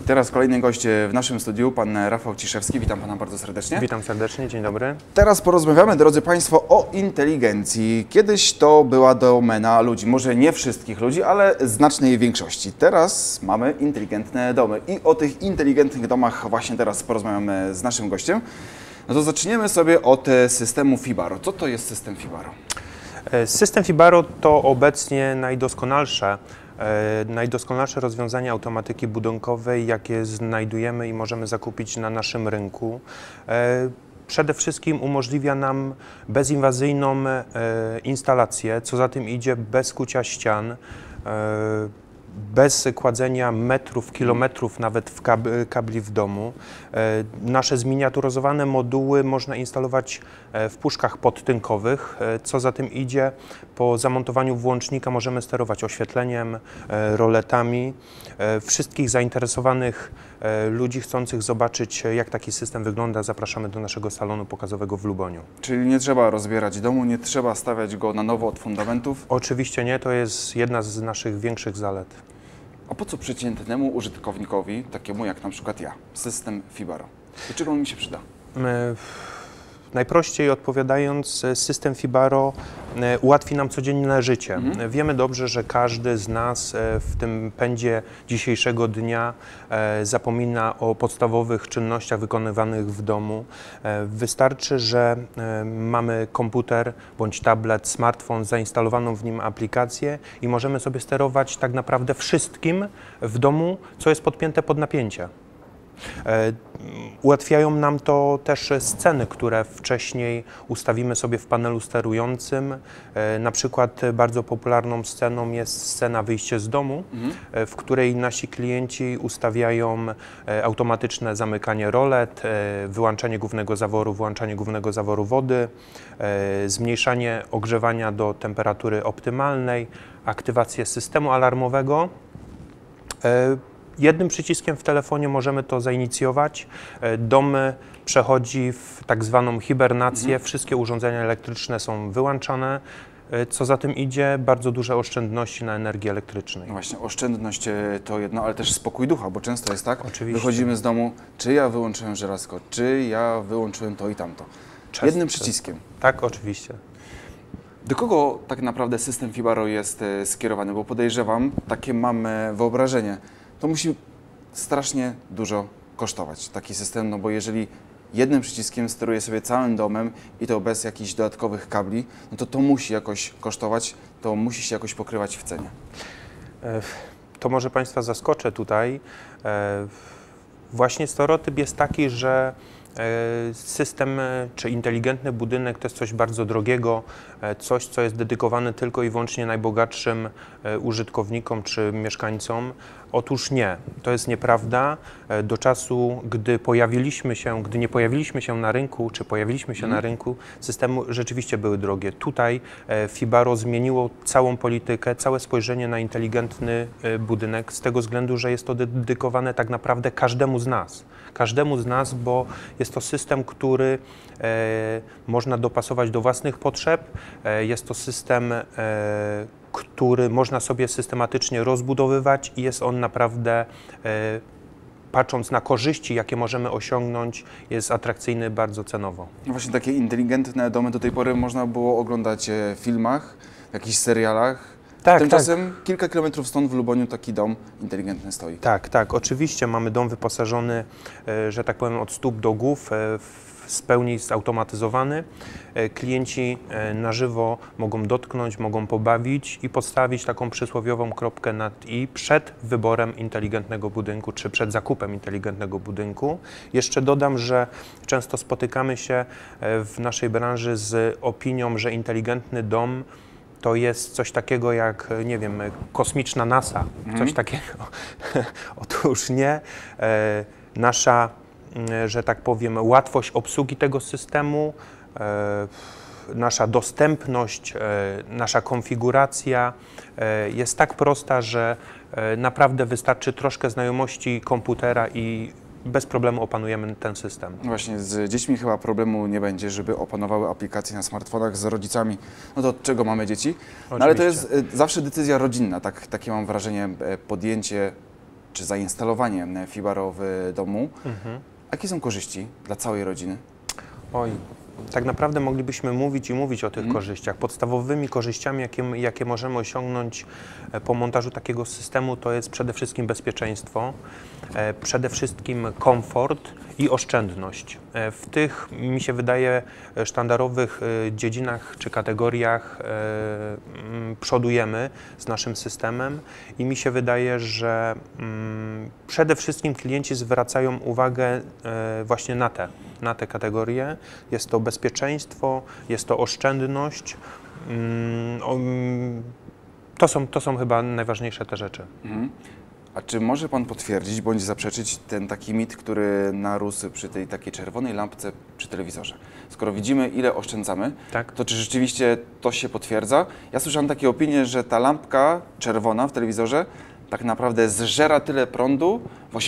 Teraz kolejny gość w naszym studiu, pan Rafał Ciszewski. Witam pana bardzo serdecznie. Witam serdecznie, dzień dobry. Teraz porozmawiamy, drodzy państwo, o inteligencji. Kiedyś to była domena ludzi, może nie wszystkich ludzi, ale znacznej większości. Teraz mamy inteligentne domy i o tych inteligentnych domach właśnie teraz porozmawiamy z naszym gościem. No to zaczniemy sobie od systemu Fibaro. Co to jest system Fibaro? System Fibaro to obecnie najdoskonalsze rozwiązanie automatyki budynkowej, jakie znajdujemy i możemy zakupić na naszym rynku. Przede wszystkim umożliwia nam bezinwazyjną instalację, co za tym idzie bez kucia ścian, bez kładzenia metrów, kilometrów nawet w kabli w domu. Nasze zminiaturyzowane moduły można instalować w puszkach podtynkowych, co za tym idzie. Po zamontowaniu włącznika możemy sterować oświetleniem, roletami. Wszystkich zainteresowanych ludzi chcących zobaczyć, jak taki system wygląda, zapraszamy do naszego salonu pokazowego w Luboniu. Czyli nie trzeba rozbierać domu, nie trzeba stawiać go na nowo od fundamentów? Oczywiście nie, to jest jedna z naszych większych zalet. A po co przeciętnemu użytkownikowi, takiemu jak na przykład ja, system Fibaro? Do czego on mi się przyda? Najprościej odpowiadając, system Fibaro ułatwi nam codzienne życie. Wiemy dobrze, że każdy z nas w tym pędzie dzisiejszego dnia zapomina o podstawowych czynnościach wykonywanych w domu. Wystarczy, że mamy komputer bądź tablet, smartfon, zainstalowaną w nim aplikację i możemy sobie sterować tak naprawdę wszystkim w domu, co jest podpięte pod napięcie. Ułatwiają nam to też sceny, które wcześniej ustawimy sobie w panelu sterującym. Na przykład bardzo popularną sceną jest scena wyjście z domu, w której nasi klienci ustawiają automatyczne zamykanie rolet, wyłączanie głównego zaworu, włączanie głównego zaworu wody, zmniejszanie ogrzewania do temperatury optymalnej, aktywację systemu alarmowego. Jednym przyciskiem w telefonie możemy to zainicjować. Dom przechodzi w tak zwaną hibernację. Wszystkie urządzenia elektryczne są wyłączane. Co za tym idzie, bardzo duże oszczędności na energii elektrycznej. No właśnie, oszczędność to jedno, ale też spokój ducha, bo często jest tak, Oczywiście. Wychodzimy z domu, czy ja wyłączyłem żelazko, czy ja wyłączyłem to i tamto. Jednym przyciskiem. Tak, oczywiście. Do kogo tak naprawdę system Fibaro jest skierowany? Bo podejrzewam, takie mamy wyobrażenie, to musi strasznie dużo kosztować taki system, no bo jeżeli jednym przyciskiem steruje sobie całym domem i to bez jakichś dodatkowych kabli, no to musi jakoś kosztować, to musi się jakoś pokrywać w cenie. To może Państwa zaskoczę tutaj. Właśnie stereotyp jest taki, że system czy inteligentny budynek to jest coś bardzo drogiego, coś, co jest dedykowane tylko i wyłącznie najbogatszym użytkownikom czy mieszkańcom. Otóż nie, to jest nieprawda. Do czasu, gdy nie pojawiliśmy się na rynku, czy pojawiliśmy się na rynku, systemy rzeczywiście były drogie. Tutaj Fibaro zmieniło całą politykę, całe spojrzenie na inteligentny budynek z tego względu, że jest to dedykowane tak naprawdę każdemu z nas. Każdemu z nas, bo jest to system, który można dopasować do własnych potrzeb. Jest to system, który można sobie systematycznie rozbudowywać i jest on naprawdę, patrząc na korzyści, jakie możemy osiągnąć, jest atrakcyjny bardzo cenowo. No właśnie takie inteligentne domy do tej pory można było oglądać w filmach, w jakichś serialach. Tak, Tymczasem kilka kilometrów stąd w Luboniu taki dom inteligentny stoi. Tak, tak, oczywiście mamy dom wyposażony, że tak powiem, od stóp do głów, w pełni zautomatyzowany. Klienci na żywo mogą dotknąć, mogą pobawić i postawić taką przysłowiową kropkę nad i przed wyborem inteligentnego budynku, czy przed zakupem inteligentnego budynku. Jeszcze dodam, że często spotykamy się w naszej branży z opinią, że inteligentny dom to jest coś takiego jak, nie wiem, kosmiczna NASA, coś takiego. Otóż nie. Nasza, że tak powiem, łatwość obsługi tego systemu, nasza dostępność, nasza konfiguracja jest tak prosta, że naprawdę wystarczy troszkę znajomości komputera i bez problemu opanujemy ten system. Właśnie z dziećmi chyba problemu nie będzie, żeby opanowały aplikacje na smartfonach, z rodzicami. No to od czego mamy dzieci? No ale to jest zawsze decyzja rodzinna, takie mam wrażenie, podjęcie czy zainstalowanie Fibaro w domu. Jakie są korzyści dla całej rodziny? Oj, tak naprawdę moglibyśmy mówić i mówić o tych korzyściach. Podstawowymi korzyściami, jakie możemy osiągnąć po montażu takiego systemu, to jest przede wszystkim bezpieczeństwo, przede wszystkim komfort i oszczędność. W tych, mi się wydaje, sztandarowych dziedzinach czy kategoriach przodujemy z naszym systemem i mi się wydaje, że przede wszystkim klienci zwracają uwagę właśnie na te kategorie. Jest to bezpieczeństwo, jest to oszczędność. To są chyba najważniejsze te rzeczy. A czy może Pan potwierdzić bądź zaprzeczyć ten taki mit, który narósł przy tej takiej czerwonej lampce przy telewizorze? Skoro widzimy, ile oszczędzamy, Tak. to czy rzeczywiście to się potwierdza? Ja słyszałem takie opinie, że ta lampka czerwona w telewizorze tak naprawdę zżera tyle prądu w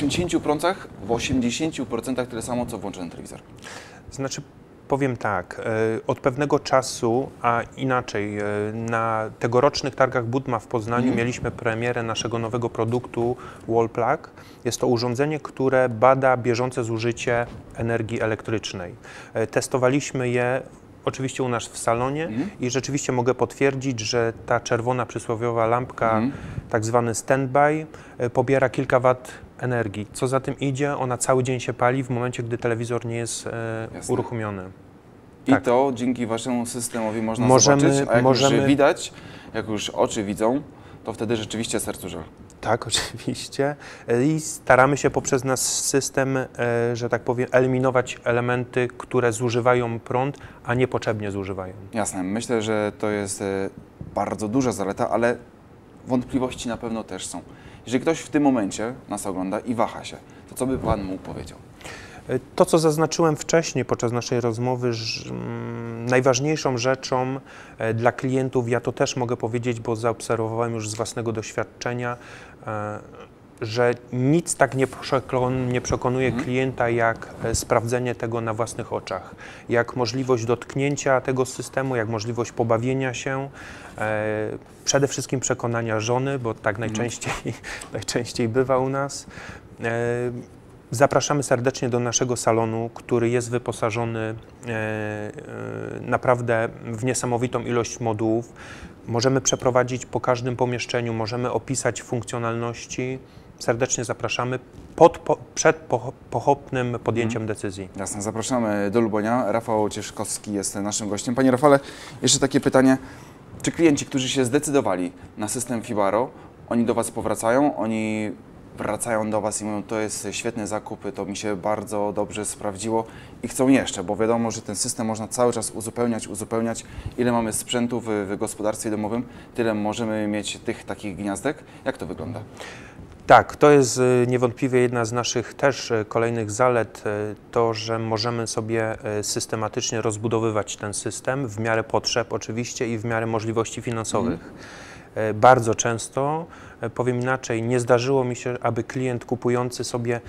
80% tyle samo, co włączony telewizor. Znaczy, powiem tak, od pewnego czasu, a inaczej, na tegorocznych targach Budma w Poznaniu mieliśmy premierę naszego nowego produktu Wallplug. Jest to urządzenie, które bada bieżące zużycie energii elektrycznej. Testowaliśmy je oczywiście u nas w salonie i rzeczywiście mogę potwierdzić, że ta czerwona przysłowiowa lampka, tak zwany standby, pobiera kilka wat energii. Co za tym idzie, ona cały dzień się pali w momencie, gdy telewizor nie jest uruchomiony. I Tak. to dzięki Waszemu systemowi można zobaczyć, a jak już widać, jak już oczy widzą, to wtedy rzeczywiście sercu żal. Tak, oczywiście. I staramy się poprzez nasz system, że tak powiem, eliminować elementy, które zużywają prąd, a niepotrzebnie zużywają. Jasne, myślę, że to jest bardzo duża zaleta, ale wątpliwości na pewno też są. Jeżeli ktoś w tym momencie nas ogląda i waha się, to co by Pan mu powiedział? To, co zaznaczyłem wcześniej podczas naszej rozmowy, że najważniejszą rzeczą dla klientów, ja to też mogę powiedzieć, bo zaobserwowałem już z własnego doświadczenia, że nic tak nie przekonuje klienta jak sprawdzenie tego na własnych oczach, jak możliwość dotknięcia tego systemu, jak możliwość pobawienia się, przede wszystkim przekonania żony, bo tak najczęściej bywa u nas. Zapraszamy serdecznie do naszego salonu, który jest wyposażony naprawdę w niesamowitą ilość modułów. Możemy przeprowadzić po każdym pomieszczeniu, możemy opisać funkcjonalności. Serdecznie zapraszamy przed pochopnym podjęciem decyzji. Jasne, zapraszamy do Lubonia. Rafał Cieszkowski jest naszym gościem. Panie Rafale, jeszcze takie pytanie. Czy klienci, którzy się zdecydowali na system Fibaro, oni do Was powracają? Oni wracają do Was i mówią, to jest świetny zakup, to mi się bardzo dobrze sprawdziło i chcą jeszcze, bo wiadomo, że ten system można cały czas uzupełniać. Ile mamy sprzętu w gospodarstwie domowym, tyle możemy mieć tych takich gniazdek. Jak to wygląda? Tak, to jest niewątpliwie jedna z naszych też kolejnych zalet, to, że możemy sobie systematycznie rozbudowywać ten system w miarę potrzeb oczywiście i w miarę możliwości finansowych. Bardzo często, powiem inaczej, nie zdarzyło mi się, aby klient kupujący sobie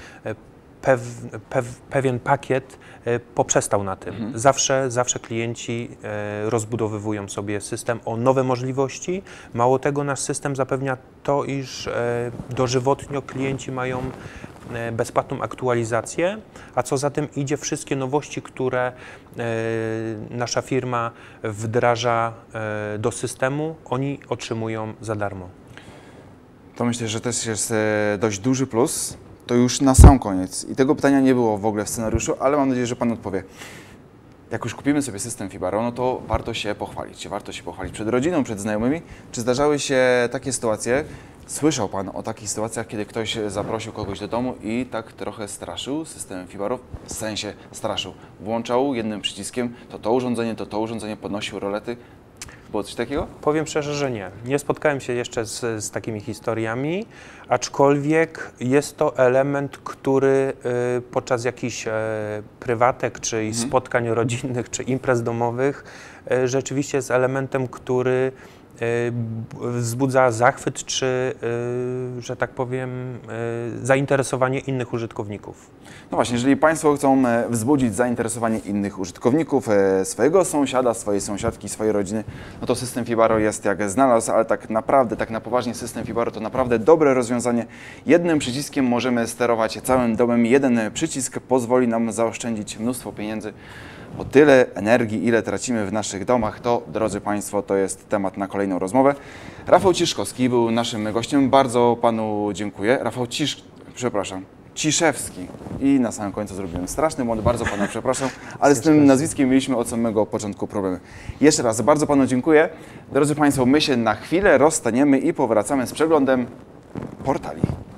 pewien pakiet poprzestał na tym. Zawsze klienci rozbudowywują sobie system o nowe możliwości. Mało tego, nasz system zapewnia to, iż dożywotnio klienci mają bezpłatną aktualizację, a co za tym idzie, wszystkie nowości, które nasza firma wdraża do systemu, oni otrzymują za darmo. To myślę, że też jest dość duży plus. To już na sam koniec. I tego pytania nie było w ogóle w scenariuszu, ale mam nadzieję, że Pan odpowie. Jak już kupimy sobie system Fibaro, no to warto się pochwalić. Warto się pochwalić przed rodziną, przed znajomymi. Czy zdarzały się takie sytuacje? Słyszał Pan o takich sytuacjach, kiedy ktoś zaprosił kogoś do domu i tak trochę straszył systemem Fibaro, w sensie straszył. Włączał jednym przyciskiem to urządzenie, podnosił rolety. Było coś takiego? Powiem szczerze, że nie. Nie spotkałem się jeszcze z takimi historiami, aczkolwiek jest to element, który podczas jakichś prywatek, czy spotkań rodzinnych, czy imprez domowych rzeczywiście jest elementem, który wzbudza zachwyt czy, że tak powiem, zainteresowanie innych użytkowników. No właśnie, jeżeli Państwo chcą wzbudzić zainteresowanie innych użytkowników, swojego sąsiada, swojej sąsiadki, swojej rodziny, no to system Fibaro jest jak znalazł, ale tak naprawdę, tak na poważnie system Fibaro to naprawdę dobre rozwiązanie. Jednym przyciskiem możemy sterować całym domem. Jeden przycisk pozwoli nam zaoszczędzić mnóstwo pieniędzy. Bo tyle energii, ile tracimy w naszych domach, to, drodzy Państwo, to jest temat na kolejną rozmowę. Rafał Ciszkowski był naszym gościem. Bardzo Panu dziękuję. Rafał Ciszewski. I na samym końcu zrobiłem straszny błąd. Bardzo Pana przepraszam, ale z tym nazwiskiem mieliśmy od samego początku problemy. Jeszcze raz bardzo Panu dziękuję. Drodzy Państwo, my się na chwilę rozstaniemy i powracamy z przeglądem portali.